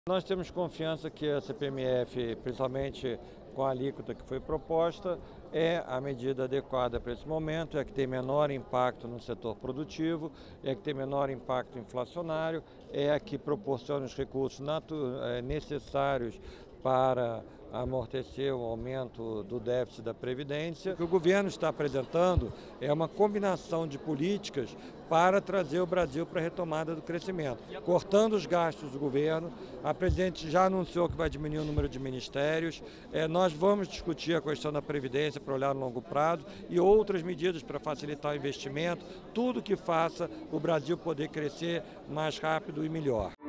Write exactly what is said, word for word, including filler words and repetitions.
Nós temos confiança que a C P M F, principalmente com a alíquota que foi proposta, é a medida adequada para esse momento, é a que tem menor impacto no setor produtivo, é a que tem menor impacto inflacionário, é a que proporciona os recursos necessários para amortecer o aumento do déficit da Previdência. O que o governo está apresentando é uma combinação de políticas para trazer o Brasil para a retomada do crescimento, cortando os gastos do governo. A presidente já anunciou que vai diminuir o número de ministérios. É, nós vamos discutir a questão da Previdência para olhar no longo prazo e outras medidas para facilitar o investimento, tudo que faça o Brasil poder crescer mais rápido e melhor.